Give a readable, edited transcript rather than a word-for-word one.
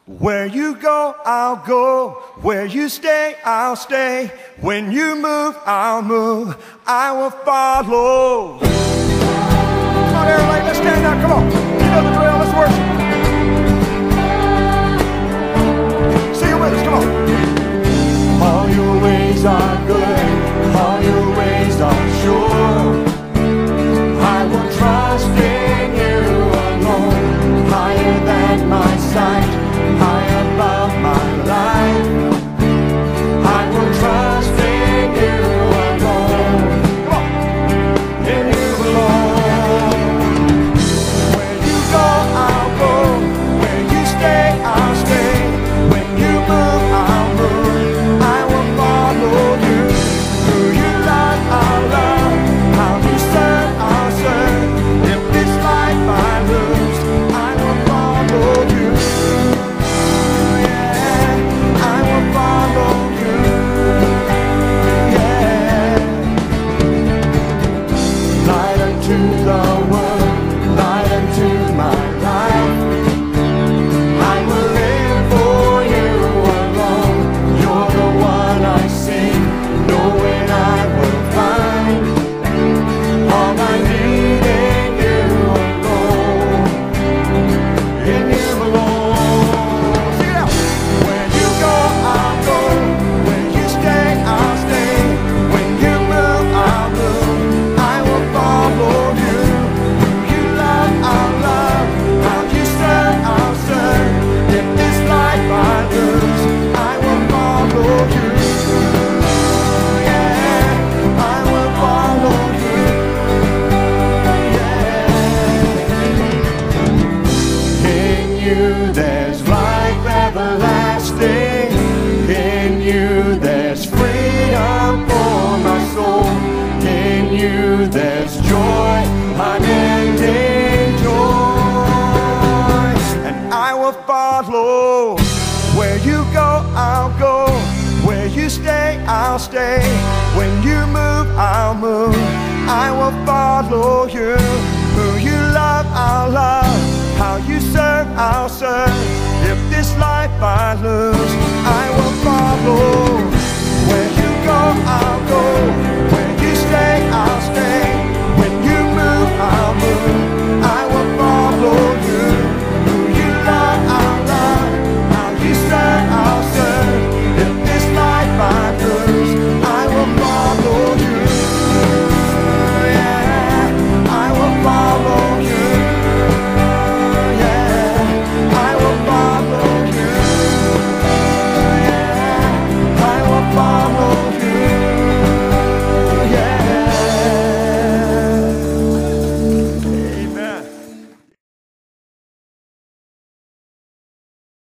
Where you go, I'll go. Where you stay, I'll stay. When you move, I'll move. I will follow. Come on, everybody, let's stand up. Come on. You know the drill. Let's worship. Sing it with us. Come on. All your ways are good. All your ways are sure. I will trust in you alone. Higher than my sight, high above my life. I will trust in you alone. Come on. In you alone. Where you go, I'll go. Where you stay, I'll stay. When you move, I'll move. I will follow you. Who you love, I'll love. How you serve, I'll serve. If this life I lose, I will follow you. Yeah, I will follow you. Yeah. Light unto the world, light unto my life. I will live for you alone. You're the one I see, knowing I will find all I need in you alone. In you alone. Sing it out. Where you go, I'll go. Where you stay, I'll stay. When you move, I'll move. I will follow you. Who you love, I'll love. How you serve, I'll serve. If this life I lose, I will follow you. Yeah, I will follow you. Yeah. In you there's life everlasting. In you there's freedom for my soul. In you there's joy, unending joy. And I will follow. Where you go, I'll go. Where you stay, I'll stay. When you move, I'll move. I will follow you. Who you love, I'll love. How you serve, I'll serve. If this life I lose, I will follow.